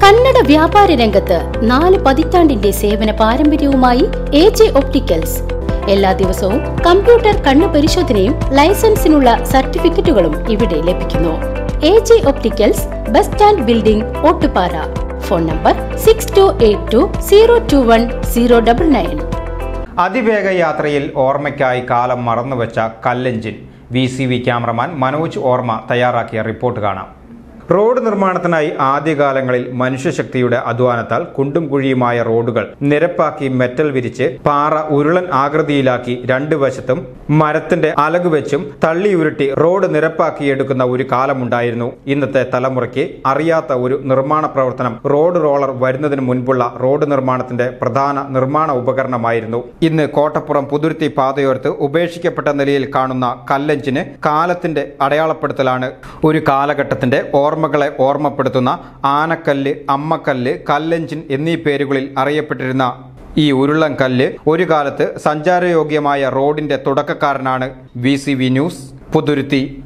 കന്നഡ വ്യാപാര രംഗത്ത് 4 പതിറ്റാണ്ടിന്റെ സേവന പാരമ്പര്യവുമായി AJ ഒപ്റ്റിക്കൽസ്. എല്ലാ ദിവസവും കമ്പ്യൂട്ടർ കണ്ണു പരിശോധനയും ലൈസൻസിനുള്ള സർട്ടിഫിക്കറ്റുകളും ഇവിടെ ലഭിക്കുന്നു. AJ opticals, bus stand building, Ottupara. Phone number 6282021099. അതിവേഗ യാത്രയിൽ ഓർമ്മയ്ക്കായി കാലം മറന്നുവെച്ച കല്ലെഞ്ചിൻ. VCV ക്യാമറമാൻ മനോജ് ഓർമ്മ തയ്യാറാക്കിയ റിപ്പോർട്ട് കാണാം. റോഡ് നിർമ്മാണത്തിനായി ആദ്യകാലങ്ങളിൽ മനുഷ്യശക്തിയുടെ അധ്വാനത്താൽ കുണ്ടും കുഴിയുമായ റോഡുകൾ നിരപ്പാക്കി മെറ്റൽ വിരിച്ച് പാറ ഉരുളൻ ആകൃതിയിലാക്കി രണ്ടു വശത്തും മരത്തിന്റെ അലകു വെച്ചും തള്ളി ഉരുട്ടി റോഡ് നിരപ്പാക്കിയെടുക്കുന്ന ഒരു കാലമുണ്ടായിരുന്നു. ഇന്നത്തെ തലമുറയ്ക്ക് അറിയാത്ത ഒരു നിർമ്മാണ പ്രവർത്തനം റോഡ് റോളർ വരുന്നതിന് മുൻപുള്ള റോഡ് നിർമ്മാണത്തിന്റെ പ്രധാന നിർമ്മാണ ഉപകരണമായിരുന്നു. ഇന്ന് കോട്ടപ്പുറം പുതുരുത്തി പാതയോരത്ത് ഉപേക്ഷിക്കപ്പെട്ട നിലയിൽ കാണുന്ന കല്ലെഞ്ചിന് കാലത്തിന്റെ അടയാളപ്പെടുത്തലാണ്. ഒരു കാലഘട്ടത്തിന്റെ ഓർമ്മകളെ ഓർമ്മപ്പെടുത്തുന്ന ആനക്കല്ല്, അമ്മക്കല്ല്, കല്ലെഞ്ചിൻ എന്നീ പേരുകളിൽ അറിയപ്പെട്ടിരുന്ന ഈ ഉരുളൻ കല്ല് ഒരു കാലത്ത് സഞ്ചാരയോഗ്യമായ റോഡിന്റെ തുടക്കക്കാരനാണ്. VCV news, Puthuruthy.